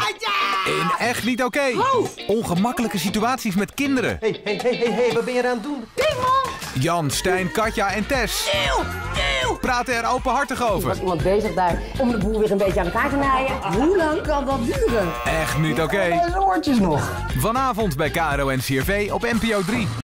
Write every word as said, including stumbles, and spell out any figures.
In Echt Niet Oké. Ongemakkelijke situaties met kinderen. Hé, hé, hé, hé, hé, wat ben je aan het doen? Jan, Stijn, Katja en Tess praten er openhartig over. Was iemand bezig daar om de boel weer een beetje aan elkaar te naaien? Hoe lang kan dat duren? Echt Niet Oké. Mijn oortjes nog. Vanavond bij K R O en C R V op N P O drie.